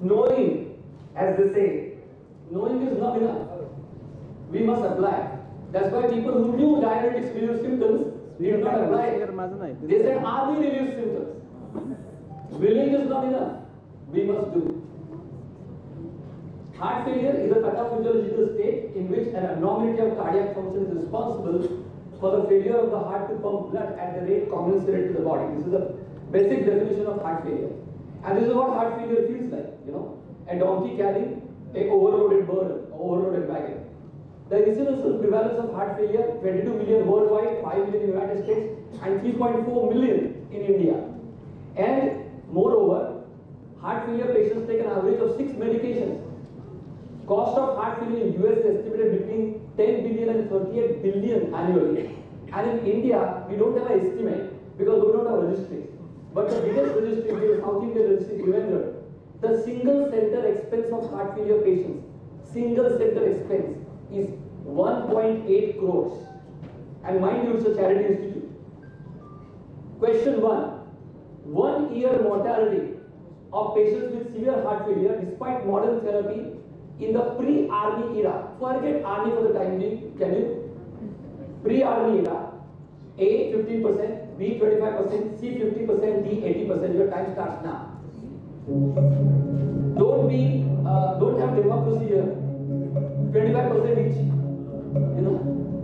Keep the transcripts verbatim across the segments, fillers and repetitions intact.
knowing, as they say, knowing is not enough. We must apply. That's why people who knew diuretics relieve symptoms did not apply. They said, are they relieve symptoms? Willing is not enough. We must do. Heart failure is a pathophysiological state in which an abnormality of cardiac function is responsible for the failure of the heart to pump blood at the rate commensurate to the body. This is the basic definition of heart failure. And this is what heart failure feels like, you know, a donkey carrying a overloaded burden, overloaded wagon. The incidence and prevalence of heart failure, twenty-two million worldwide, five million in the United States, and three point four million in India. And moreover, heart failure patients take an average of six medications. Cost of heart failure in U S is estimated between ten billion and thirty-eight billion annually. And in India, we don't have an estimate because we don't have registries. But the biggest registry is South Indian registry, Trivandrum. The single center expense of heart failure patients, single center expense is one point eight crores. And mind you, it's a charity institute. Question one. One year mortality of patients with severe heart failure despite modern therapy in the pre-army era. Forget army for the time being, can you? Pre-army era, A fifteen percent, B twenty-five percent, C fifty percent, D eighty percent. Your time starts now. Don't be, uh, don't have democracy here. twenty-five percent each, you know.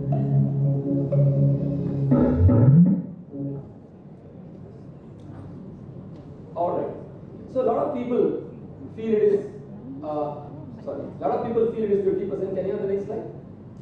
Alright. So a lot of people feel it is, uh, sorry, a lot of people feel it is fifty percent. Can you have the next slide?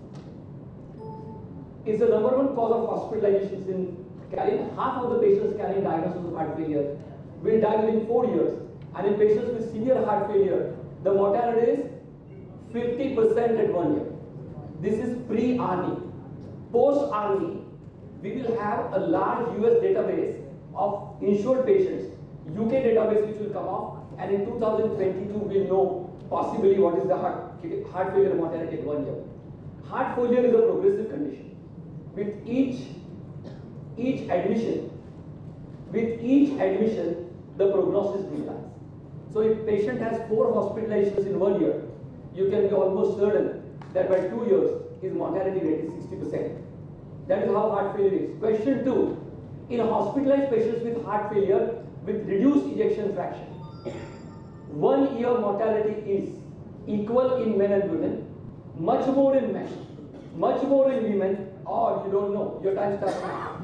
It's the number one cause of hospitalizations in carrying. Half of the patients carrying diagnosis of heart failure will die within four years. And in patients with severe heart failure, the mortality is fifty percent at one year. This is pre-army. Post-army, we will have a large U S database of insured patients, U K database which will come off, and in two thousand twenty-two we'll know possibly what is the heart, heart failure mortality at one year. Heart failure is a progressive condition. With each, each admission, with each admission, the prognosis declines. So if patient has four hospitalizations in one year, you can be almost certain that by two years, his mortality rate is sixty percent. That is how heart failure is. Question two, in hospitalized patients with heart failure with reduced ejection fraction, one year mortality is equal in men and women, much more in men, much more in women, or you don't know, your time starts now.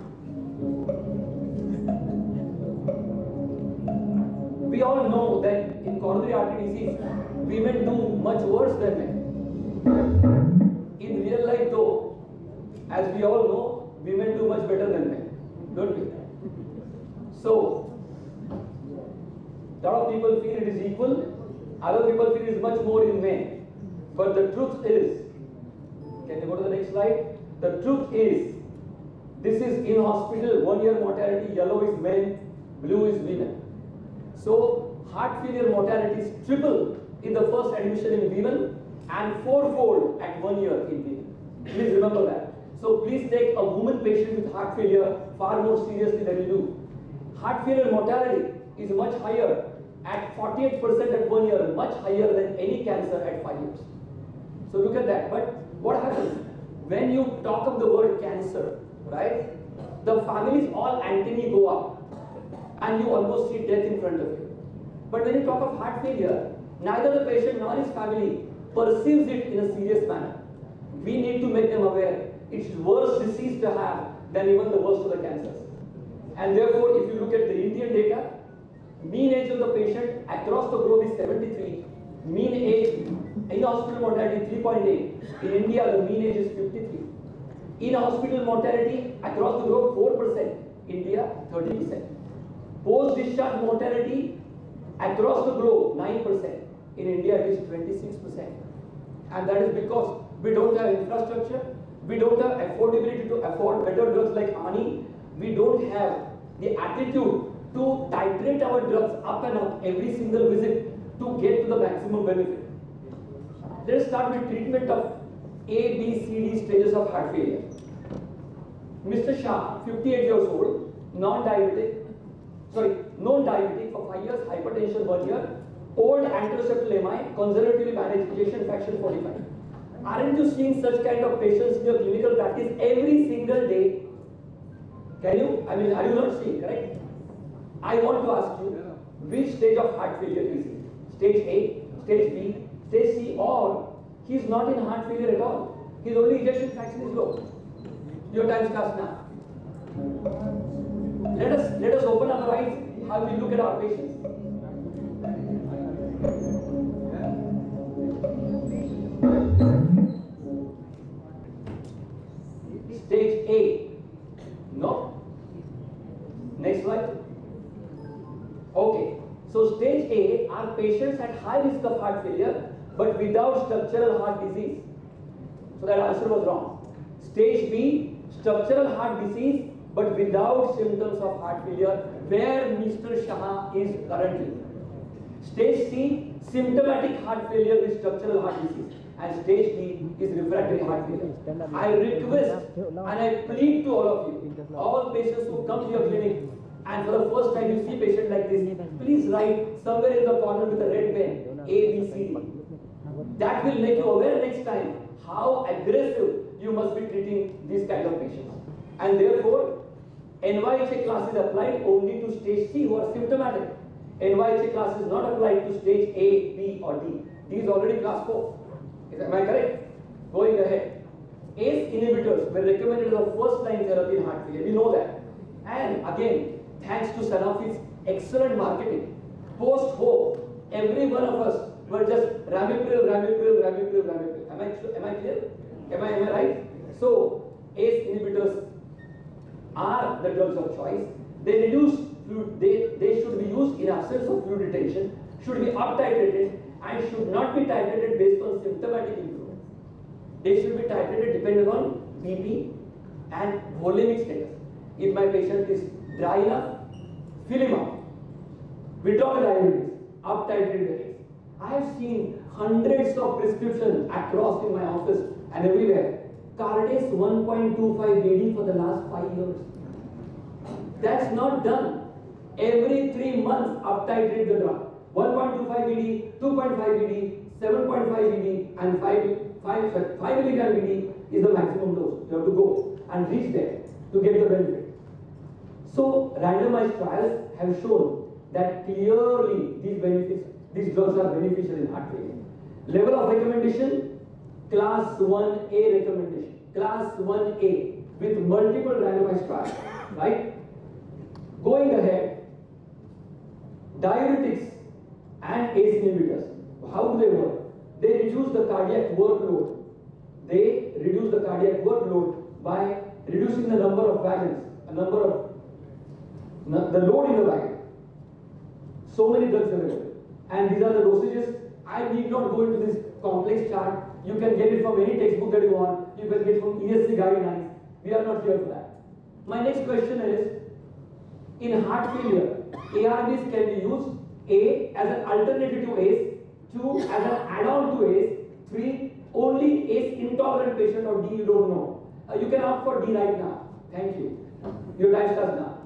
We all know that in coronary artery disease, women do much worse than men. In real life though, as we all know, women do much better than men, don't we? So, a lot of people feel it is equal, other people feel it is much more in men. But the truth is, can you go to the next slide? The truth is, this is in hospital, one year mortality, yellow is men, blue is women. So, heart failure mortality is triple in the first admission in women and fourfold at one year in women. Please remember that. So, please take a woman patient with heart failure far more seriously than you do. Heart failure mortality is much higher at forty-eight percent at one year, much higher than any cancer at five years. So, look at that. But what happens? When you talk of the word cancer, right, the families all antennae go up and you almost see death in front of you. But when you talk of heart failure, neither the patient nor his family perceives it in a serious manner. We need to make them aware it's worse disease to have than even the worst of the cancers. And therefore, if you look at the Indian data, mean age of the patient across the globe is seventy-three, mean age in hospital mortality three point eight. In India, the mean age is fifty-three. In hospital mortality across the globe four percent. India thirty percent. Post-discharge mortality across the globe nine percent. In India, it is twenty-six percent. And that is because we don't have infrastructure, we don't have affordability to afford better drugs like Ani, we don't have the attitude to titrate our drugs up and up every single visit to get to the maximum benefit. Let's start with treatment of A, B, C, D stages of heart failure. Mister Shah, fifty-eight years old, non-diabetic, sorry, non-diabetic for five years, hypertension one year, Old anteroseptal M I, conservatively managed, ejection fraction forty-five. Aren't you seeing such kind of patients in your clinical practice every single day? Can you? I mean, are you not seeing, correct? I want to ask you, which stage of heart failure is he? Stage A, stage B, stage C, or he is not in heart failure at all. His only ejection fraction is low. Your time starts now. Let us let us open our eyes how we look at our patients. Stage A. No. Next slide. Okay. So stage A are patients at high risk of heart failure but without structural heart disease. So that answer was wrong. Stage B, structural heart disease but without symptoms of heart failure, where Mister Shah is currently. Stage C, symptomatic heart failure with structural heart disease. And stage D is refractory heart failure. I request and I plead to all of you, all patients who come to your clinic, and for the first time you see a patient like this, please write somewhere in the corner with a red pen, A, B, C, D. That will make you aware next time how aggressive you must be treating these kind of patients. And therefore, N Y H A class is applied only to stage C who are symptomatic. N Y H A class is not applied to stage A, B or D. D is already class four. Is, am I correct? Going ahead. A C E inhibitors were recommended as a first line therapy in heart failure. We know that. And again, thanks to Sanofi's excellent marketing, post-hope, every one of us were just Ramipril, Ramipril, Ramipril, Ramipril. Am I, am I clear? Am I, am I right? So, A C E inhibitors are the drugs of choice. They reduce fluid, they, they should be used in absence of fluid retention, should be up titrated, and should not be titrated based on symptomatic improvement. They should be titrated depending on B P and volemic status. If my patient is dry enough, fill him up. Withdraw the diabetes, up titrate the A C E. I have seen hundreds of prescriptions across in my office and everywhere. Cardace one point two five B D for the last five years. That's not done. Every three months up titrate the drug. one point two five B D, two point five B D, seven point five B D and five milligram B D is the maximum dose. You have to go and reach there to get the benefit. So randomized trials have shown that clearly these benefits, these drugs are beneficial in heart failure. Level of recommendation, class one A recommendation. Class one A with multiple randomized trials, right? Going ahead, diuretics and A C E inhibitors. How do they work? They reduce the cardiac workload. They reduce the cardiac workload by reducing the number of wagons, a number of the load in the wagon. So many drugs available. And these are the dosages. I need not go into this complex chart. You can get it from any textbook that you want. You can get it from E S C guidelines. We are not here for that. My next question is, in heart failure, A R Bs can be used A as an alternative to A C E, two as an add-on to A C E, three only A C E intolerant patient, or D you don't know. Uh, you can opt for D right now. Thank you. Your time starts now.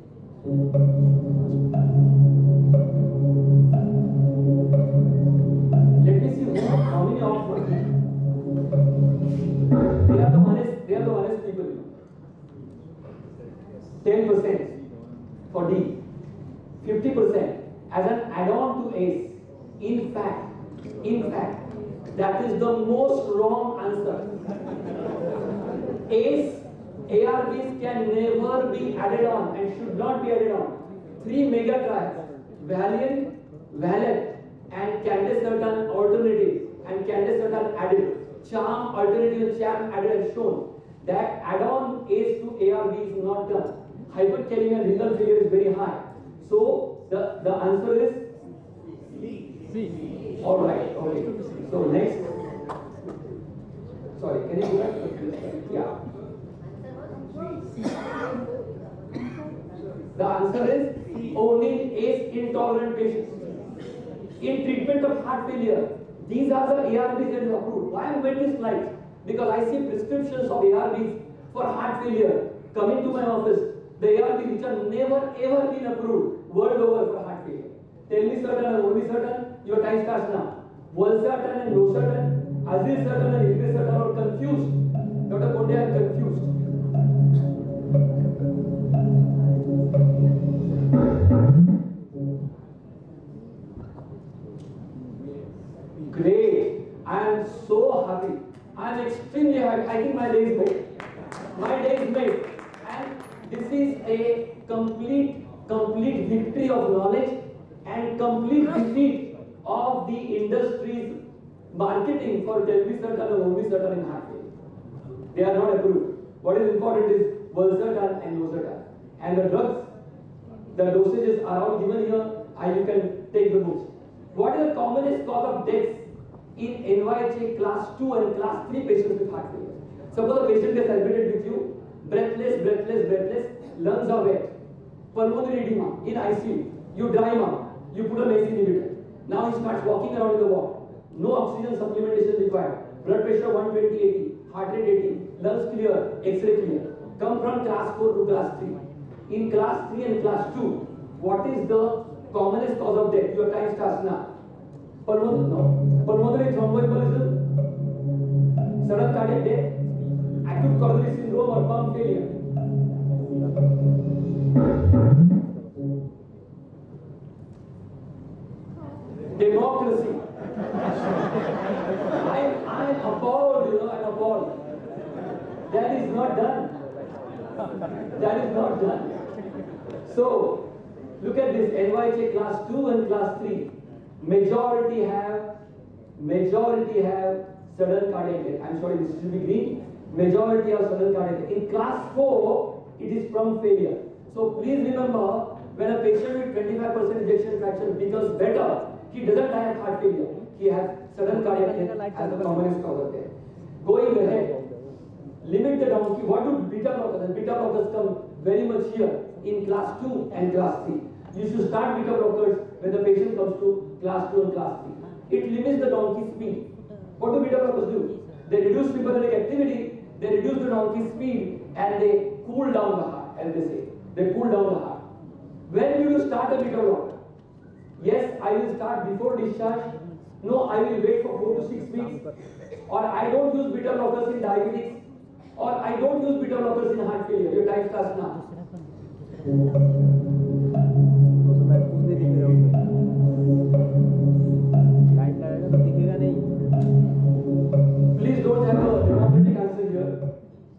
Let me see who, how many opt for D. They are the honest, they are the honest people. ten percent for D, fifty percent as an add-on to A C E. In fact, in fact, that is the most wrong answer. A C E, A R Bs can never be added on and should not be added on. Three mega trials, Valiant, Valiant, and Candacertan alternative, and Candacertan added, Charm alternative and Charm added have shown that add-on A C E to A R B is not done. Hyperkalemia and renal failure is very high. So the, the answer is C. All right. Okay. So next. Sorry. Can you go back? Yeah. The answer is only A C E intolerant patients. In treatment of heart failure, these are the A R Bs that is approved. Why I am making this slide? Because I see prescriptions of A R Bs for heart failure coming to my office. The A R Bs which are never ever been approved world over for heart failure. Tell me certain or only certain, Your time starts now. Valsartan and losartan, azilsartan and irbesartan are confused. Doctor Konde, I am confused. Great. I am so happy. I am extremely happy. I think my day is made. My day is made. And this is a complete, complete victory of knowledge and complete defeat of the industry's marketing for telmisartan or olmesartan in heart failure. They are not approved. What is important is valsartan and losartan. And the drugs, the dosages are all given here, and you can take the books. What is the commonest cause of deaths in N Y H A class two and class three patients with heart failure? Suppose a patient gets admitted with you, breathless, breathless, breathless, lungs are wet, pulmonary edema, in I C U, you dry him up, you put an A C inhibitor. Now he starts walking around in the ward, no oxygen supplementation required, blood pressure one twenty eighty, heart rate eighty, lungs clear, X-ray clear. Come from class four to class three. In class three and class two, what is the commonest cause of death? Your time starts now. Pulmonary, no. Pulmonary thromboembolism, sudden cardiac death, acute coronary syndrome or pump failure. Democracy. I I am appalled, you know, I am appalled. That is not done. That is not done. So, look at this, N Y H A class two and class three. Majority have, majority have sudden cardiac death. I'm sorry, this should be green. Majority have sudden cardiac death. In class four, it is from failure. So please remember, when a patient with twenty-five percent ejection fraction becomes better, he doesn't die of heart failure. He has sudden cardiac death as the commonest cause of death. Going ahead, limit the donkey. What do beta blockers? And beta blockers come very much here in class two and class three. You should start beta blockers when the patient comes to class two and class three. It limits the donkey speed. What do beta blockers do? They reduce sympathetic activity, they reduce the donkey speed, and they cool down the heart, as they say. They cool down the heart. When will you start a beta blocker? Yes, I will start before discharge. No, I will wait for four to six weeks. Or I don't use beta blockers in diabetes. Or I don't use beta blockers in heart failure. Your time starts now. Please don't have a democratic answer here.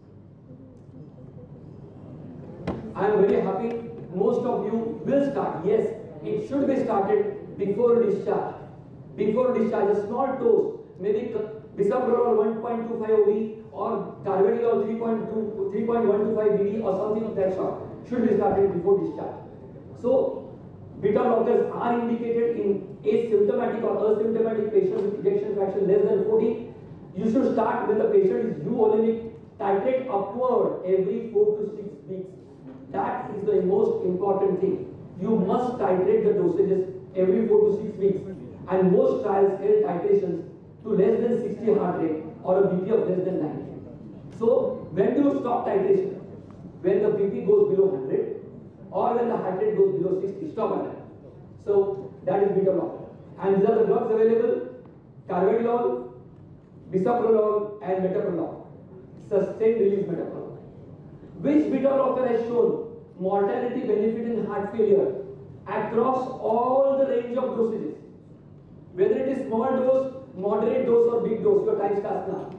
I am very happy. Most of you will start. Yes, it should be started before discharge. Before discharge, a small dose, maybe bisoprolol one point two five O D or carvedilol three point one two five B D or something of that sort should be started before discharge. So, beta blockers are indicated in asymptomatic or asymptomatic patients with ejection fraction less than forty. You should start when the patient is euvolemic, titrate upward every four to six weeks. That is the most important thing. You must titrate the dosages every four to six weeks. And most trials held titrations to less than sixty heart rate or a B P of less than ninety. So, when do you stop titration? When the B P goes below one hundred or when the heart rate goes below sixty, stop at that. So, that is beta blocker. And these are the drugs available: carvedilol, bisoprolol, and metoprolol. Sustained release metoprolol. Which beta blocker has shown mortality benefit in heart failure across all the range of dosages? Whether it is small dose, moderate dose, or big dose, your time starts now.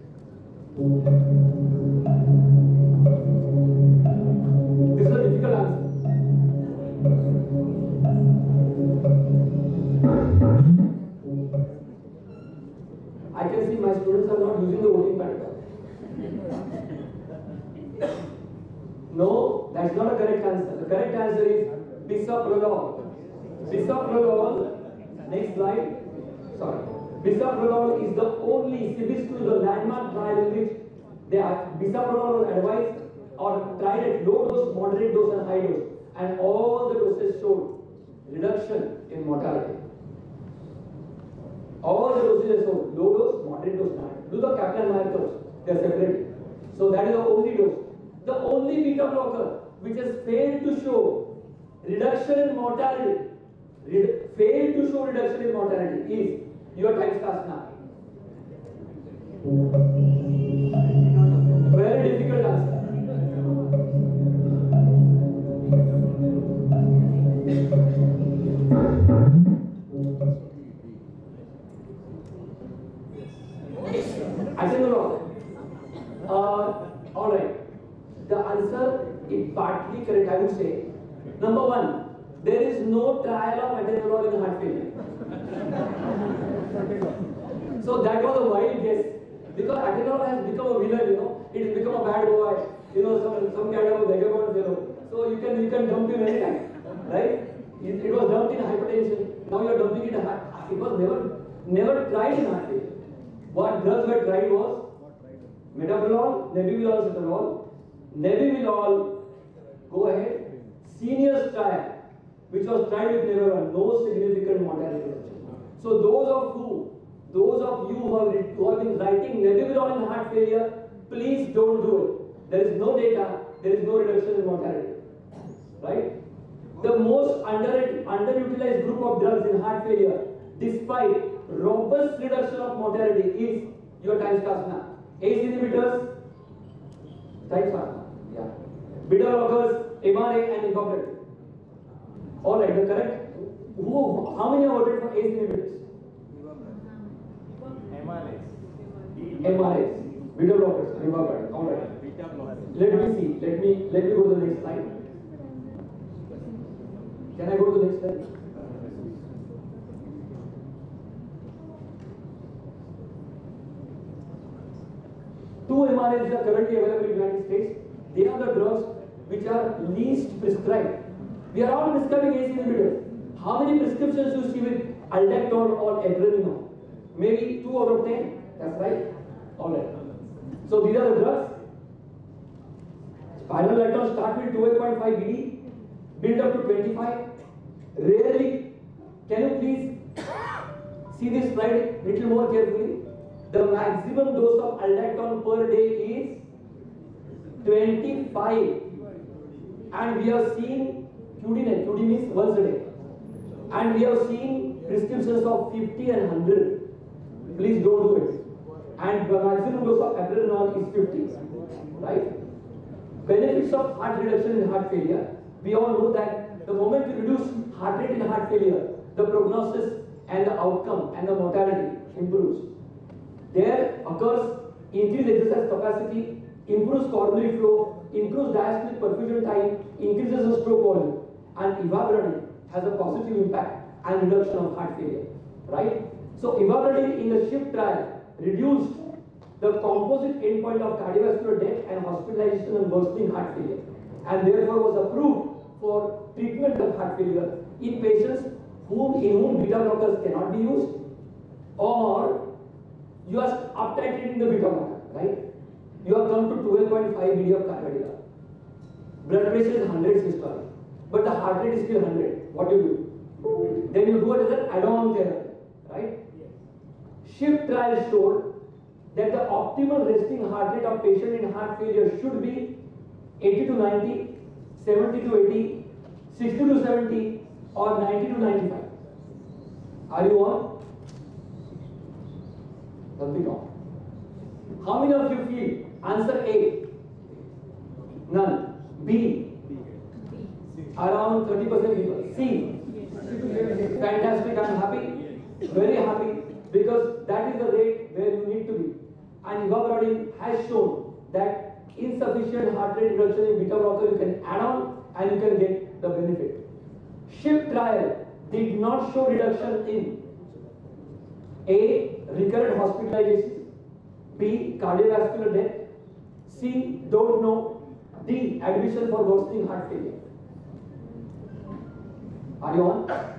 This is a difficult answer. I can see my students are not using the voting pattern. No, that's not a correct answer. The correct answer is bisoprolol. Bisoprolol, next slide. Sorry. Bisoprolol is the only, Cibisco is the landmark trial in which they are, bisoprolol was advised or tried at low dose, moderate dose and high dose, and all the doses showed reduction in mortality. All the doses showed low dose, moderate dose, and high dose. Do the Kaplan-Meier curves, they are separated. So that is the only dose. The only beta blocker which has failed to show reduction in mortality failed to show reduction in mortality is your time starts now. Very difficult answer. Atenolol. Uh, all right. The answer is partly correct, I would say. Number one, there is no trial of atenolol in heart failure. So that was a wild guess. Because atenolol has become a villain, you know. It has become a bad boy, you know, some, some kind of a vagabond fellow. So you can you can dump him anytime, right? It, it was dumped in hypertension. Now you are dumping it in heart. It was never never tried in heart failure. What drugs were tried was metoprolol, nebivolol, nebivolol. Go ahead. Seniors trial, which was tried with never no significant mortality reduction. So those of who Those of you who have, who have been writing nebivolol in heart failure, please don't do it. There is no data, there is no reduction in mortality. Right? The most under, underutilized group of drugs in heart failure, despite robust reduction of mortality, is your time starts now. A C E inhibitors, time starts now. Yeah. Beta blockers, M R A, and evaporative. All right, the correct. Who? How many have voted for A C E inhibitors? M R As. M R As, beta blockers, evaporative. All right. Beta blockers. Let me see. Let me let me go to the next slide. Can I go to the next slide? Two M R As are currently available in the United States. They are the drugs which are least prescribed. We are all prescribing A C E inhibitors. How many prescriptions you see with aldactone or adrenaline? Maybe two out of ten. That's right. All right. So these are the drugs. Spironolactone start with twelve point five B D, build up to twenty-five. Rarely, can you please see this slide little more carefully? The maximum dose of aldactone per day is twenty-five, and we have seen Q D net. Q D means once a day, and we have seen prescriptions of fifty and one hundred. Please don't do it. And the maximum dose of adrenaline is fifty. Right? Benefits of heart reduction in heart failure. We all know that the moment you reduce heart rate in heart failure, the prognosis and the outcome and the mortality improves. There occurs increased exercise capacity, improves coronary flow, improves diastolic perfusion time, increases the stroke volume, and evaporative has a positive impact and reduction of heart failure. Right? So evaporative in the SHIFT trial reduced the composite endpoint of cardiovascular death and hospitalization and worsening heart failure, and therefore was approved for treatment of heart failure in patients whom in whom beta blockers cannot be used, or you are up titrating the beta blocker, right? You have come to twelve point five B D of cardiac. Blood pressure is one hundred systolic, but the heart rate is still one hundred. What do you do? Then you do it as an add-on therapy, right? SHIFT trial showed that the optimal resting heart rate of patient in heart failure should be eighty to ninety, seventy to eighty, sixty to seventy, or ninety to ninety-five. Are you on? Something wrong. How many of you feel? Answer A. None. B. Around thirty percent people. C. Fantastic. I'm happy. Very happy. Because that is the rate where you need to be. And evaporative has shown that insufficient heart rate reduction in beta blocker you can add on and you can get the benefit. SHIFT trial did not show reduction in A. Recurrent hospitalization, B. Cardiovascular death, C. Don't know, D. Admission for worsening heart failure. Are you on?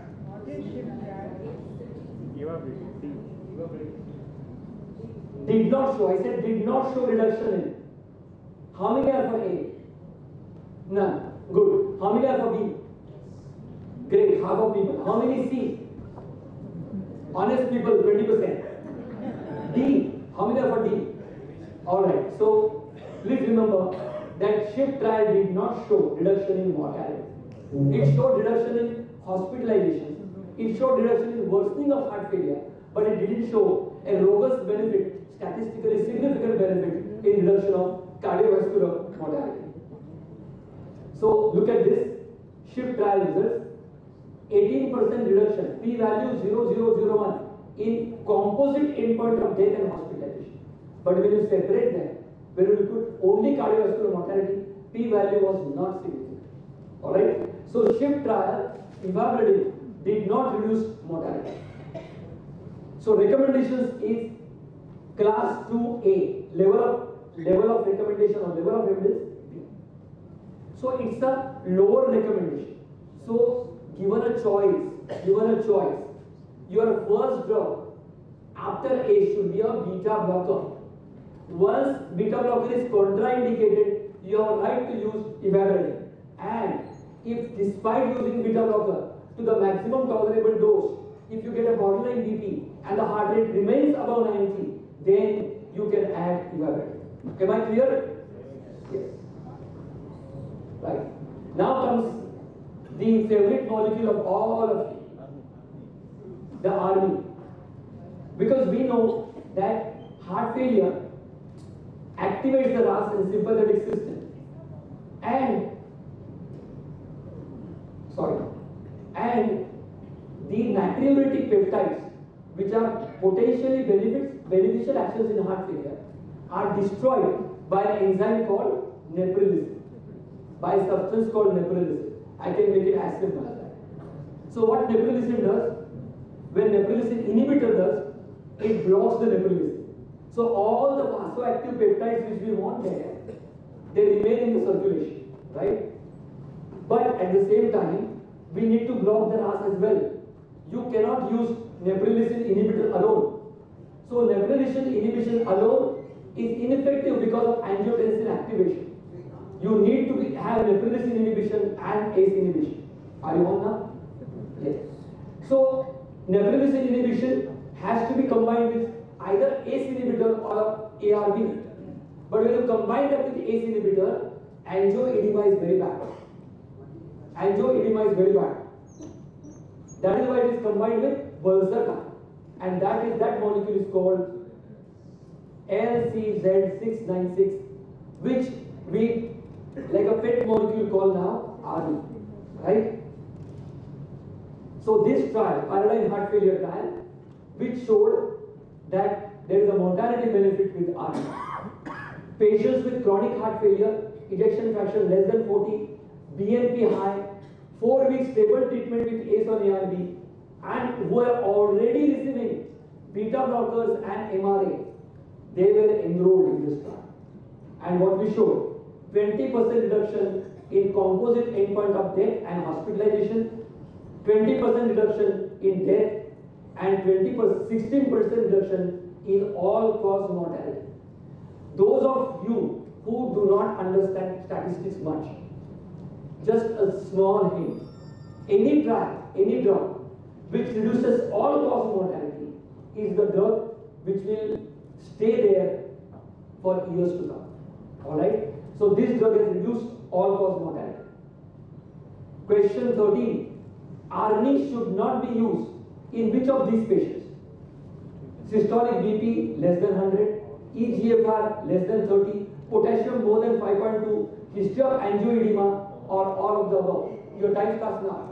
Did not show. I said did not show reduction in. How many are for A? None. Good. How many are for B? Great. Half of people. How many C? Honest people, twenty percent. D. How many are for D? Alright. So, please remember that SHIFT trial did not show reduction in mortality. It showed reduction in hospitalization it showed reduction in worsening of heart failure, but it didn't show a robust benefit, statistically significant benefit in reduction of cardiovascular mortality. So look at this SHIFT trial results. eighteen percent reduction, p-value zero point zero zero one in composite endpoint of death and hospitalization. But when you separate them, when you look at only cardiovascular mortality, p-value was not significant. Alright? So SHIFT trial, ivabradine did not reduce mortality. So recommendations is class two A, level of level of recommendation or level of evidence B. So it's a lower recommendation. So given a choice, given a choice, your first drug after A should be a beta blocker. Once beta blocker is contraindicated, you have a right to use ivabradine. And if despite using beta blocker to the maximum tolerable dose, if you get a borderline B P and the heart rate remains above ninety, then you can add ivabradine. Am I clear? Yes. Right. Now comes the favorite molecule of all of you, the army. Because we know that heart failure activates the R A S and sympathetic system. And, sorry, and the natriuretic peptides, which are potentially benefits, beneficial actions in heart failure, are destroyed by an enzyme called neprilysin, by a substance called neprilysin. I can make it as simple as that. So what neprilysin does, when neprilysin inhibitor does, it blocks the neprilysin. So all the vasoactive peptides which we want there, they remain in the circulation, right? But at the same time, we need to block the R A S as well. You cannot use neprilysin inhibitor alone. So neprilysin inhibition alone is ineffective because of angiotensin activation. You need to be, have neprilysin inhibition and A C E inhibition. Are you on now? Yes. So neprilysin inhibition has to be combined with either A C E inhibitor or A R B. But when you combine that with A C E inhibitor, angioedema is very bad. Angioedema is very bad. That is why it is combined with Valsartan, and that is that molecule is called L C Z six nine six, which we like a pet molecule called now R D, right? So this trial, Paradigm Heart Failure trial, which showed that there is a mortality benefit with R D. Patients with chronic heart failure, ejection fraction less than forty, B N P high, four weeks stable treatment with A C E or A R B, and who are already receiving beta blockers and M R A, they were enrolled in this trial. And what we showed, twenty percent reduction in composite endpoint of death and hospitalization, twenty percent reduction in death, and twenty percent, sixteen percent reduction in all-cause mortality. Those of you who do not understand statistics much, just a small hint. Any drug, any drug which reduces all-cause mortality is the drug which will stay there for years to come. Alright? So this drug has reduced all-cause mortality. Question thirteen. R N I should not be used in which of these patients? Systolic B P less than one hundred, E G F R less than thirty, potassium more than five point two, history of angioedema, or all of the above. Your time starts now.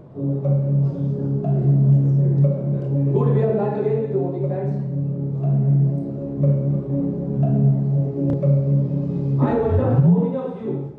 Good, we are back again with the voting facts. I wonder how many of you,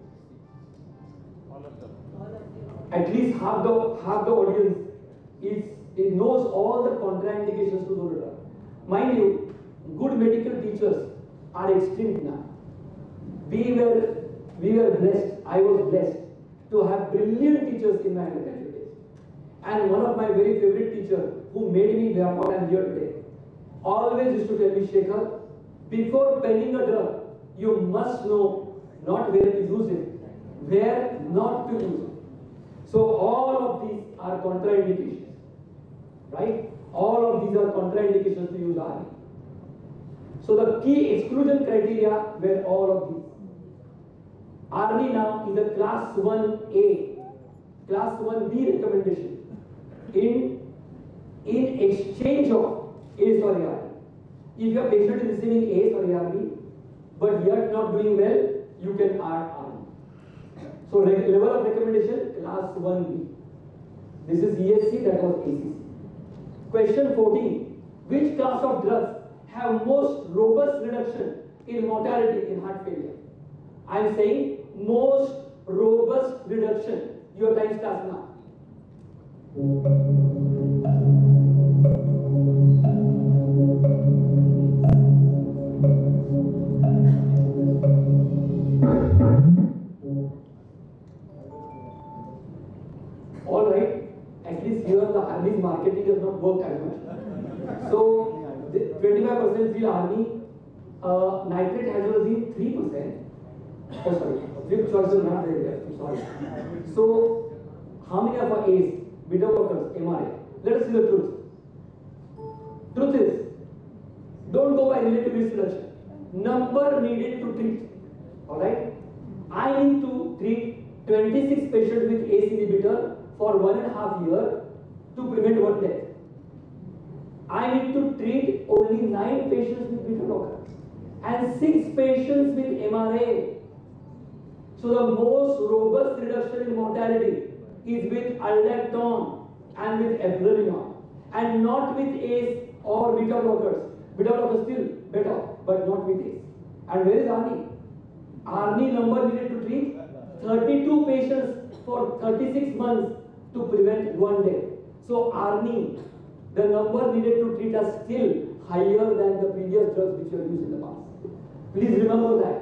at least half the half the audience, is it knows all the contraindications to the drug. Mind you, good medical teachers are extinct now. We were we were blessed. I was blessed to have brilliant teachers in my undergraduate days. And one of my very favorite teachers who made me where I am here today always used to tell me, Shekhar, before penning a drug, you must know not where to use it, where not to use it. So all of these are contraindications, right? All of these are contraindications to use R N I. So the key exclusion criteria were all of these. R N I now is a class one A, class one B recommendation in in exchange of A C E or A R B. If your patient is receiving A C E or A R B, but yet not doing well, you can add R N. So level of recommendation, class one B. This is E S C, that was A C C. Question fourteen. Which class of drugs have most robust reduction in mortality in heart failure? I am saying most robust reduction. Your time starts now. All right. At least here the Arnie's marketing has not worked as much. So twenty-five percent feel Arnie, uh, nitrate hydrozine three percent. Oh sorry, fifth choice is not there. I'm sorry. So how many of our A's, beta blockers, M R A? Let us see the truth. Truth is, don't go by relative risk reduction. Number needed to treat. All right. I need to treat twenty-six patients with A C E inhibitor for one and a half year to prevent one death. I need to treat only nine patients with beta blocker and six patients with M R A. So the most robust reduction in mortality is with aldactone and with eplerenone, and not with A C E or beta blockers. Beta blockers still better, but not with A C E. And where is Arnie? Arnie number needed to treat thirty-two patients for thirty-six months to prevent one death. So Arnie, the number needed to treat are still higher than the previous drugs which were used in the past. Please remember that.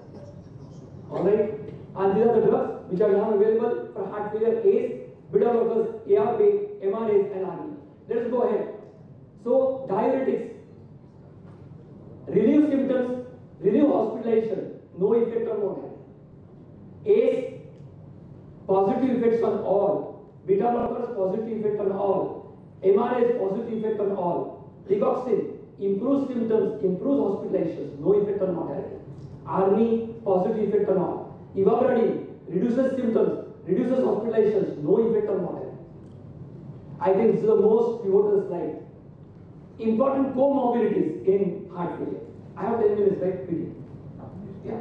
Alright? And these are the drugs which are now available for heart failure: A C E, beta blockers, A R B, M R As, and Arnie. Let us go ahead. So diuretics relieve symptoms, relieve hospitalization, no effect on mortality. A C E, positive effects on all. Beta blockers, positive effect on all. M R As, positive effect on all. Digoxin improves symptoms, improves hospitalizations, no effect on mortality. Arnie, positive effect on all. Ivabradine reduces symptoms, reduces hospitalizations, no effect on mortality. I think this is the most pivotal slide. Important comorbidities in heart failure. I have ten minutes, right? Quickly. Yeah.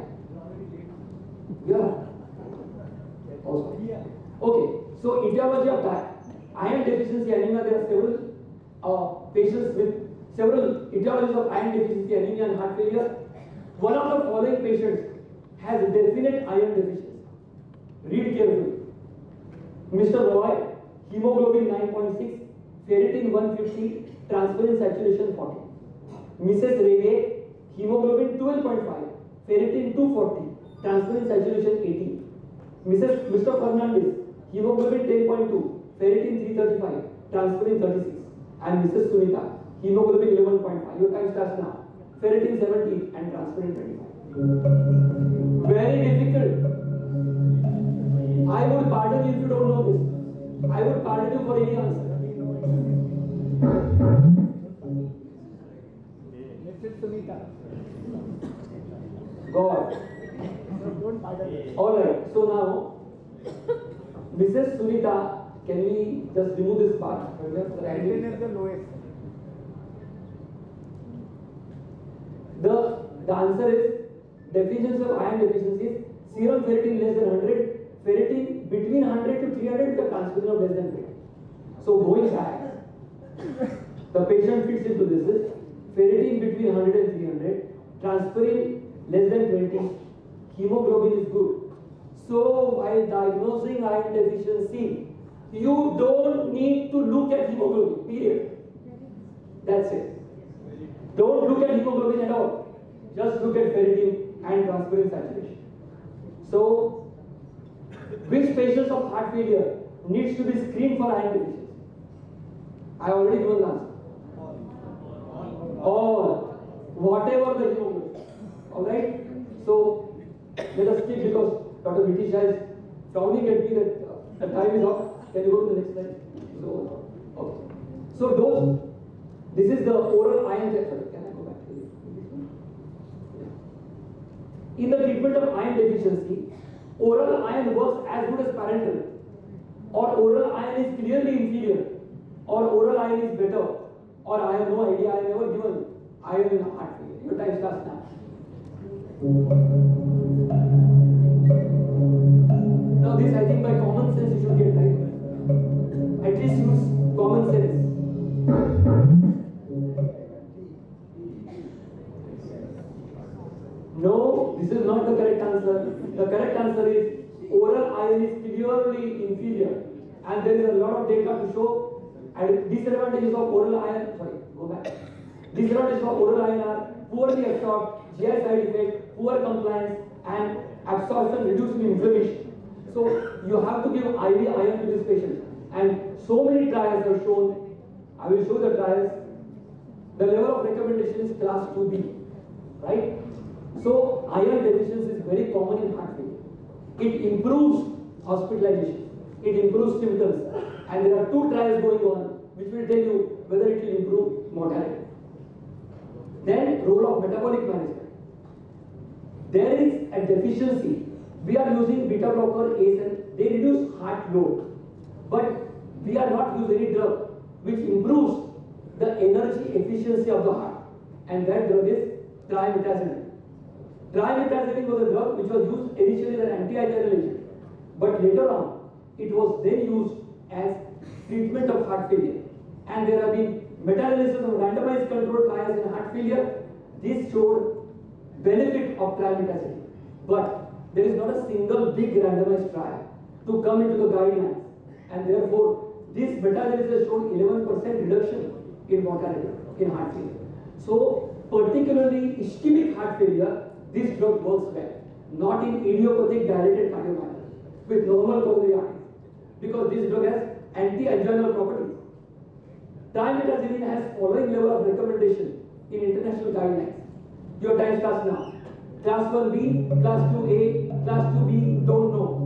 Yeah. Also. Okay. So etiology of that. Iron deficiency anemia. There are several uh, patients with several etiologies of iron deficiency anemia and heart failure. One of the following patients has a definite iron deficiency. Read carefully. Mister Roy, hemoglobin nine point six, ferritin one fifty, transferrin saturation forty. Missus Rege, hemoglobin twelve point five, ferritin two forty, transferrin saturation eighty. Missus Mister Fernandez, hemoglobin ten point two, ferritin three thirty-five, transferrin thirty-six. And Missus Sunita, hemoglobin eleven point five. Your time starts now. Ferritin seventy and transferrin twenty-five. Very difficult. I would pardon you if you don't know this. I would pardon you for any answer. God. Alright, so now, Missus Sunita, can we just remove this part? The, the answer is deficiency of iron deficiencies, serum ferritin less than one hundred, ferritin between one hundred to three hundred with a transfusion of less than twenty. So going back, the patient fits into this is ferritin between one hundred and three hundred, transferrin less than twenty, hemoglobin is good. So while diagnosing iron deficiency, you don't need to look at hemoglobin, period. That's it. Don't look at hemoglobin at all. Just look at ferritin and transferrin saturation. So, which patients of heart failure needs to be screened for iron deficiency? I already given the answer. All. Whatever the hemoglobin. Alright? So, let us skip because Doctor Vitisha is frowning at me that uh, the time is up. Can you go to the next slide? So, okay. So, those, this is the oral iron therapy. Can I go back to this? In the treatment of iron deficiency, oral iron works as good as parenteral, or oral iron is clearly inferior. or oral iron is better, or I have no idea, I have never given iron in heart failure. Your time starts now. Now this I think by common sense you should get right. At least use common sense. No, this is not the correct answer. The correct answer is oral iron is clearly inferior, and there is a lot of data to show. And disadvantages of oral iron, sorry, go back. Disadvantages of oral iron are poorly absorbed, G I side effect, poor compliance, and absorption reduced in inflammation. So you have to give I V iron to this patient. And so many trials have shown, I will show the trials, the level of recommendation is class two B, right? So iron deficiency is very common in heart failure. It improves hospitalization, it improves symptoms, and there are two trials going on which will tell you whether it will improve mortality. Then role of metabolic management. There is a deficiency. We are using beta blocker A C E N, they reduce heart load, but we are not using any drug which improves the energy efficiency of the heart, and that drug is trimetazidine. Trimetazidine was a drug which was used initially as an anti-arrhythmic agent, but later on it was then used as treatment of heart failure. And there have been meta-analysis of randomized controlled trials in heart failure. This showed benefit of trimetazidine, but there is not a single big randomized trial to come into the guidelines, and therefore this meta-analysis showed eleven percent reduction in mortality in heart failure. So particularly ischemic heart failure, this drug works well, not in idiopathic dilated cardiomyopathy with normal coronary arteries, because this drug has anti-anginal properties. Trimetazidine has following level of recommendation in international guidelines. Your time starts now. Class one B, class two A, class two B, don't know.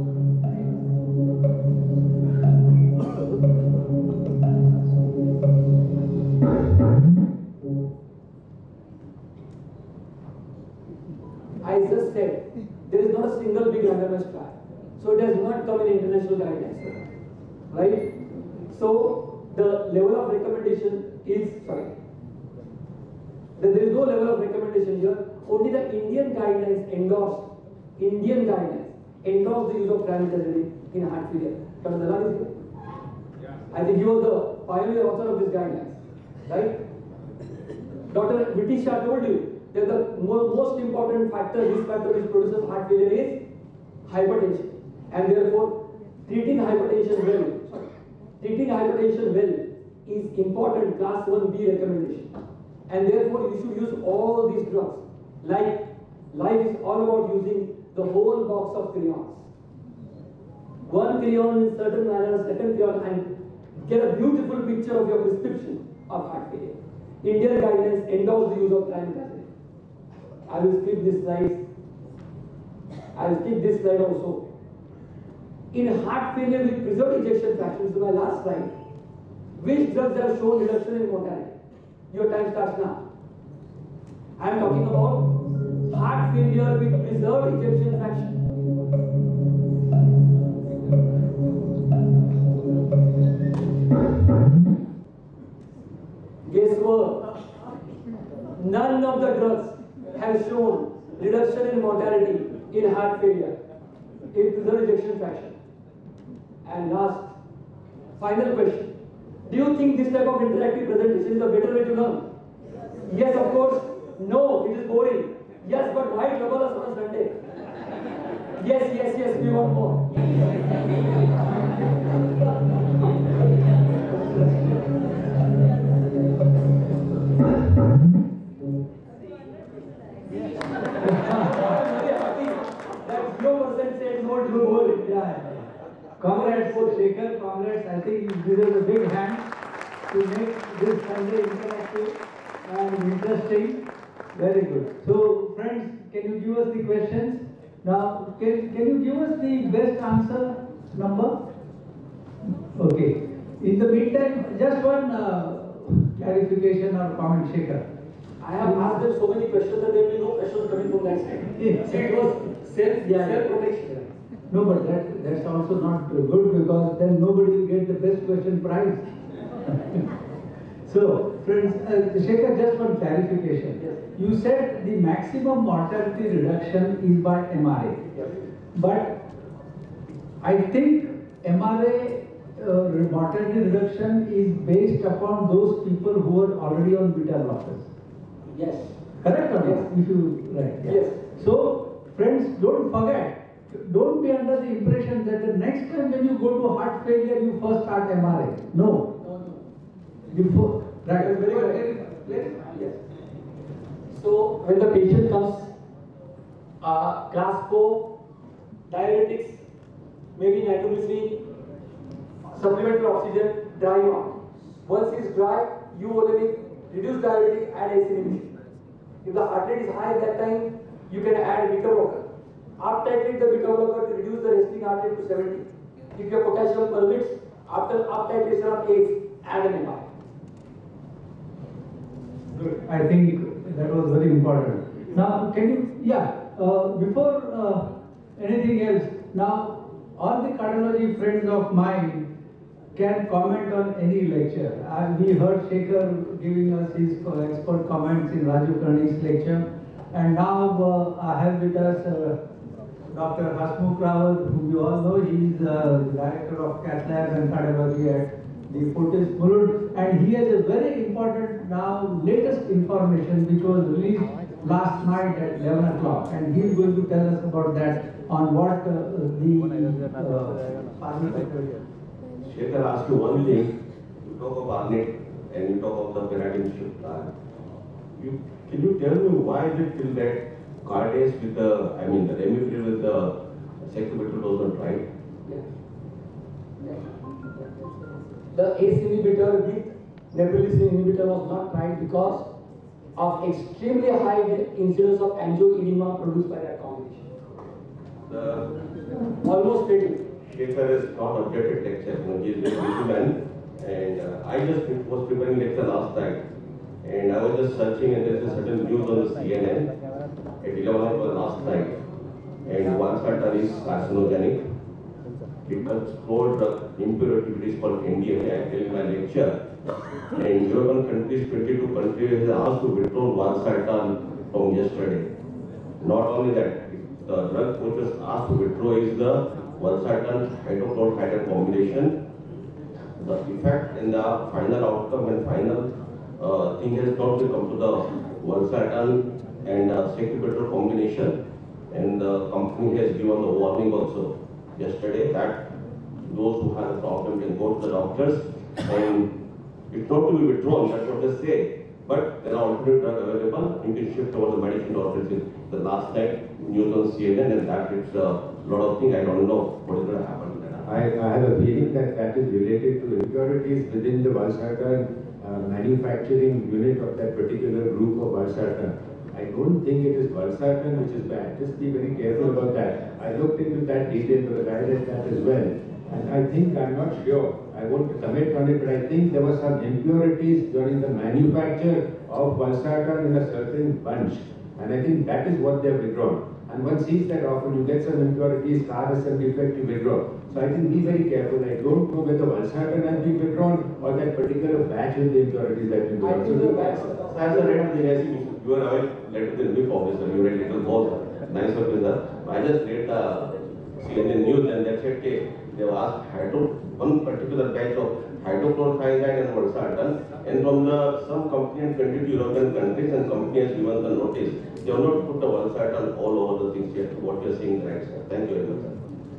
I just said, there is not a single big randomized trial. So it has not come in international guidelines, right? So the level of recommendation is, sorry, there is no level of recommendation here. Only the Indian guidelines endorsed, Indian guidelines endorsed the use of trimetazidine in heart failure. Doctor Dalal is here. Yeah. I think he was the pioneer author of this guidelines, right? Doctor Vitisha told you that the mo most important factor, risk factor which produces heart failure is hypertension, and therefore treating hypertension well, sorry, treating hypertension well is important class one B recommendation, and therefore you should use all these drugs. Like life is all about using the whole box of crayons. One crayon in certain manner, second crayon, and get a beautiful picture of your prescription of heart failure. Indian guidelines endorse the use of trimetazidine. I will skip this slide. I will skip this slide also. In heart failure with preserved ejection fraction, this is my last slide. Which drugs have shown reduction in mortality? Your time starts now. I am talking about heart failure with preserved ejection fraction. Guess what? None of the drugs have shown reduction in mortality in heart failure in preserved ejection fraction. And last, final question. Do you think this type of interactive presentation is a better way to learn? Yes, of course. No, it is boring. Yes, but why trouble us on a Sunday? Yes, yes, yes, we want more. That zero percent said no to boring. Yeah. Congrats for Shekhar, congrats. I think you deserve a big hand to make this Sunday interactive and interesting. Very good. So, friends, can you give us the questions? Now, can, can you give us the best answer number? Okay. In the meantime, just one uh, clarification or comment, Shekhar. I have asked them so many questions that there will be no questions coming from that side. Yes. It was self, Yeah. self-protection. No, but that, that's also not good, because then nobody will get the best question prize. So, friends, uh, Shekhar, just one clarification. Yes. You said the maximum mortality reduction is by M R A. Yes. But I think M R A uh, mortality reduction is based upon those people who are already on beta blockers. Yes. Correct or Yes. not? If you right. Yeah. Yes. So, friends, don't forget. Don't be under the impression that the next time when you go to heart failure, you first start M R A. No. No, no. Before. Right. Very good. Yes. So when the patient comes, uh, class four, diuretics, maybe nitroglycerin, supplemental oxygen, dry on. Once it's dry, euvolemic, reduce diuretic, add A C inhibition. If the heart rate is high at that time, you can add beta blocker. Up titrate the beta blocker to reduce the resting heart rate to seventy. If your potassium permits, after up titration of A C E, add an M R. Good. I think that was very important. Now, can you, yeah, uh, before uh, anything else, now all the cardiology friends of mine can comment on any lecture. Uh, we heard Shekhar giving us his uh, expert comments in Raju Karni's lecture, and now uh, I have with us uh, Doctor Hasmukh Rawat, whom you all know. He is uh, the director of cath lab and cardiology at the Fortis Mulund, and he has a very important now latest information which was released last night at eleven o'clock, and he is going to tell us about that on what uh, the uh, parliament. Shekhar asked you one thing. You talk of Arnett and you talk of the paradigm shift plan. You can you tell me why is it till that Cardace with the I mean the Remifenil with the sacubitril was not right? Yeah. Yeah. The A C E inhibitor with neprilysin inhibitor was not tried because of extremely high incidence of angioedema produced by that combination. The Almost fatal. Shekhar is not objected lecture. You know, he is very busy man, and uh, I just was preparing lecture last night, and I was just searching, and there is a certain news on the C N N at eleven o'clock last night, and one certain is carcinogenic. It explored the impurity which is called N D M A. I tell in my lecture, and European countries, twenty-two countries have asked to withdraw one certain from yesterday. Not only that, the drug which was asked to withdraw is the one certain hydrochloride combination. The effect and the final outcome and final uh, thing has not come to the one certain and uh, sacubitril combination, and the company has given the warning also yesterday that those who have a problem can go to the doctors, and it's not to be withdrawn, that's what they say. But there are alternate drugs available, you can shift over the medicine doctors. The last night news on C N N, and that it's a lot of things, I don't know what is going to happen to that. I, I have a feeling that that is related to impurities within the valsartan uh, manufacturing unit of that particular group of valsartan. I don't think it is valsartan which is bad. Just be very careful about that. I looked into that detail because I read that as well. And I think, I'm not sure, I won't comment on it, but I think there were some impurities during the manufacture of valsartan in a certain bunch. And I think that is what they have withdrawn. And one sees that often, you get some impurities, R S M defect, you withdraw. So I think be very careful. I don't know whether valsartan has been withdrawn or that particular batch with the impurities has been withdrawn. I think the batch. As a read the S C, you are aware, later than me officer, you read little more, nice officer. I just read the C N N news, and that's it. They have asked hydro, one particular batch of hydrochlorothiazide and valsartan, and from the some company in twenty-two European countries, and company has given the notice. They have not put the valsartan all over the things yet. What you are saying, right, sir? Thank you very much, sir.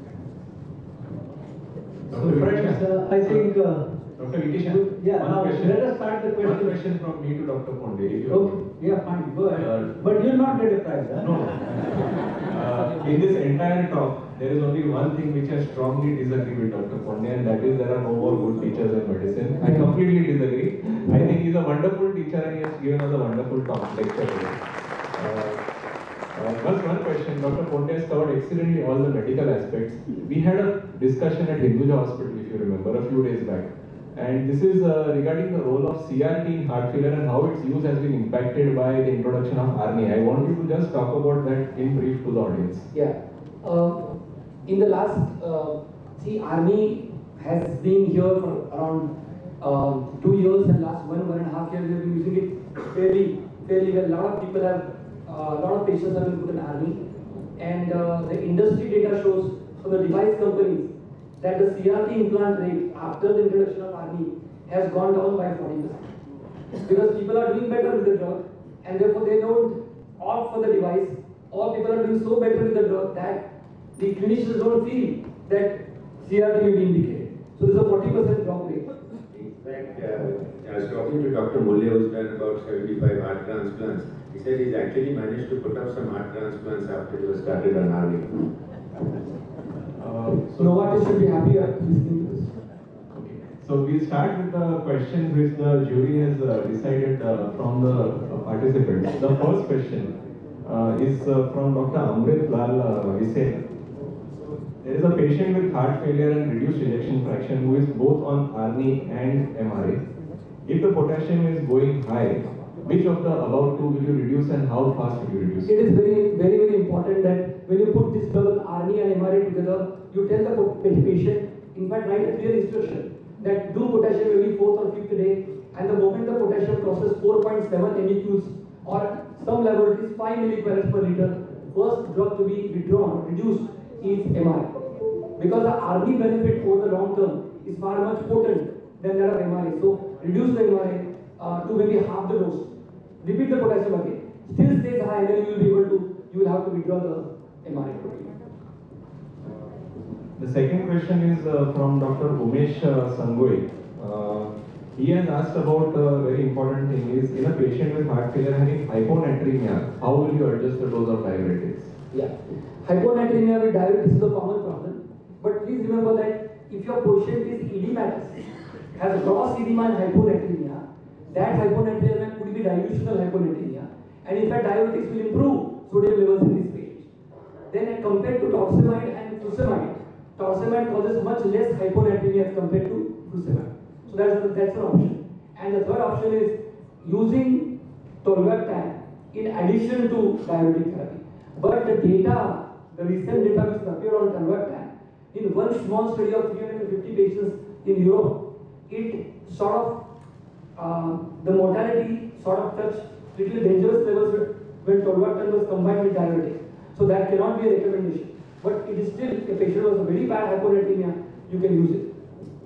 So friends, uh, I think, uh, Doctor Vitishan, yeah, one now question. let us start the One question. question from me to Doctor Ponde. If you Okay, yeah, fine, go ahead. Uh, But you'll not get a prize, huh? No. Uh, in this entire talk, there is only one thing which I strongly disagree with Doctor Ponde, and that is there are no more good teachers in medicine. I completely disagree. I think he's a wonderful teacher and he has given us a wonderful talk lecture today. Uh, uh, just one question. Doctor Ponde has covered excellently all the medical aspects. We had a discussion at Hinduja Hospital, if you remember, a few days back. And this is uh, regarding the role of C R T in heart failure and how its use has been impacted by the introduction of ARNI. I want you to just talk about that in brief to the audience. Yeah. Uh, in the last, uh, see, ARNI has been here for around um, two years and last one, one and a half years we have been using it fairly, fairly well. A lot of people have, uh, a lot of patients have been put in Arni, and uh, the industry data shows from the device companies that the C R T implant rate after the introduction of Arni has gone down by forty percent. Because people are doing better with the drug, and therefore they don't opt for the device, or people are doing so better with the drug that the clinicians don't feel that C R T will be indicated. So there's a forty percent drop rate. In fact, uh, I was talking to Doctor Mulle, who's done about seventy-five heart transplants. He said he's actually managed to put up some heart transplants after he was started on Arni. Uh, so, Novartis should be happy at listening to this. okay. So we'll start with the questions which the jury has uh, decided uh, from the uh, participants. The first question uh, is uh, from Doctor Amrit Lal uh, Vise. There is a patient with heart failure and reduced ejection fraction who is both on Arni and M R A. If the potassium is going high, which of the above two will you reduce and how fast will you reduce? It is very, very, very important that when you put this drug Arni and M R A together, you tell the patient, in fact, write a clear instruction that do potassium every fourth or fifth day, and the moment the potassium crosses four point seven M E Qs or some laboratories five milligrams per liter, first drug to be withdrawn, reduced is M R A. Because the Arni benefit over the long term is far much potent than that of M R A. So reduce the M R A uh, to maybe half the dose. Repeat the potassium again. Still stays high, then you will be able to, you will have to withdraw the M R A protein. The second question is uh, from Doctor Umesh uh, Sangoi. Uh, he has asked about a very important thing is in a patient with heart failure having hyponatremia, how will you adjust the dose of diuretics? Yeah. Hyponatremia with diabetes is a common problem. But please remember that if your patient is edematous, has gross edema and hyponatremia, that hyponatremia could be dilutional hyponatremia. And in fact, diuretics will improve sodium levels in this patient. Then compared to torsemide and furosemide, torsemide causes much less hyponatremia as compared to furosemide. So that's, that's an option. And the third option is using tolvaptan in addition to diuretic therapy. But the data, the recent data which appeared on tolvaptan, in one small study of three hundred fifty patients in Europe, it sort of, uh, the mortality sort of touched little dangerous levels when tolvaptan was combined with diuretics. So that cannot be a recommendation. But it is still, if a patient was a very bad hyponatremia, you can use it.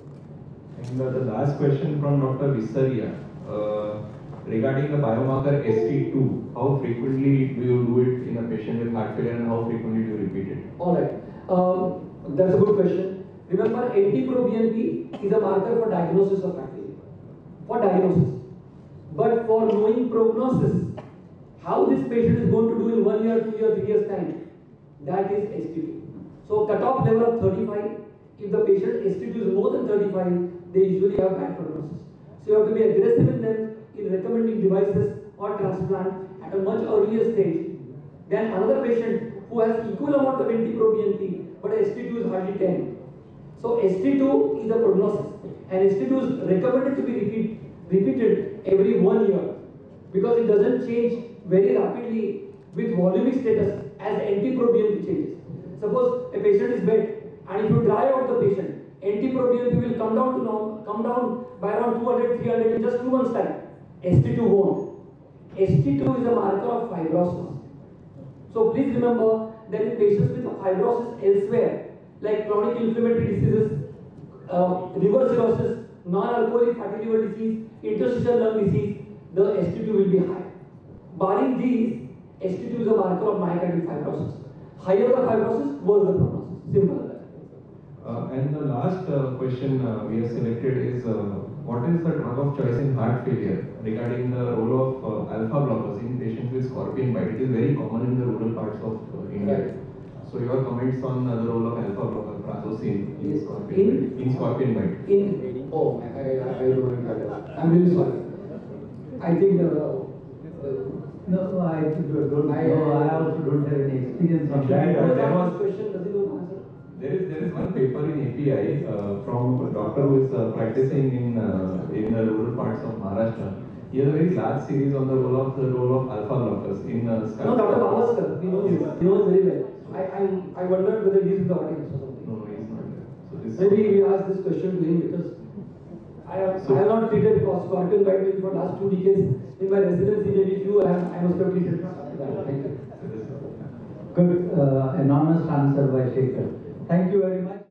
And uh, the last question from Doctor Visaria. Uh, regarding the biomarker S T two, how frequently do you do it in a patient with heart failure and how frequently do you repeat it? Alright, um, that's a good question. Remember, N T pro B N P is a marker for diagnosis of heart failure. For diagnosis. But for knowing prognosis, how this patient is going to do in one year, two years, three years time, that is S T two. So cutoff level of thirty-five, if the patient S T two is more than thirty-five, they usually have bad prognosis. So you have to be aggressive in them in recommending devices or transplant at a much earlier stage than another patient who has equal amount of N T pro B N P but S T two is hardly ten. So S T two is a prognosis and S T two is recommended to be repeat, repeated every one year because it doesn't change very rapidly with volumic status as N T pro B N P changes. Suppose a patient is bed and if you dry out the patient, N T pro B N P will come down to norm, come down by around two hundred, three hundred in just two months time. S T two won't. S T two is a marker of fibrosis. So please remember that in patients with fibrosis elsewhere, like chronic inflammatory diseases, uh, liver cirrhosis, non-alcoholic fatty liver disease, interstitial lung disease, the S T two will be high. Barring these, S T two is a marker of myocardial fibrosis. Higher the fibrosis, worse the prognosis. Simple as that. Uh, and the last uh, question uh, we have selected is uh, what is the drug of choice in heart failure regarding the role of uh, alpha blockers in patients with scorpion bite? It is very common in the rural parts of uh, India. Right. So your comments on uh, the role of alpha blocker, prazosin, in Yes. scorpion In- bite? In scorpion bite. In oh, I, I, I don't know. I'm really sorry. I think the, the No, I don't, I- no, I also don't have any experience on Actually, that. uh, there was- question. Does he know the answer? There is there is one paper in A P I uh, from a doctor who is uh, practicing in uh, in the rural parts of Maharashtra. He has a very large series on the role of the role of alpha blockers in uh, No, Doctor Bavaskar. He knows. He knows very well. I I I wondered whether he is in the audience or something. No, no, he's not there. So this Maybe we ask this question to him because I have, I have not treated Scorpion White for last two decades. In my residency, maybe few I have, I must have treated after that. Thank you. Good, uh, anonymous answer by Shekhar. Thank you very much.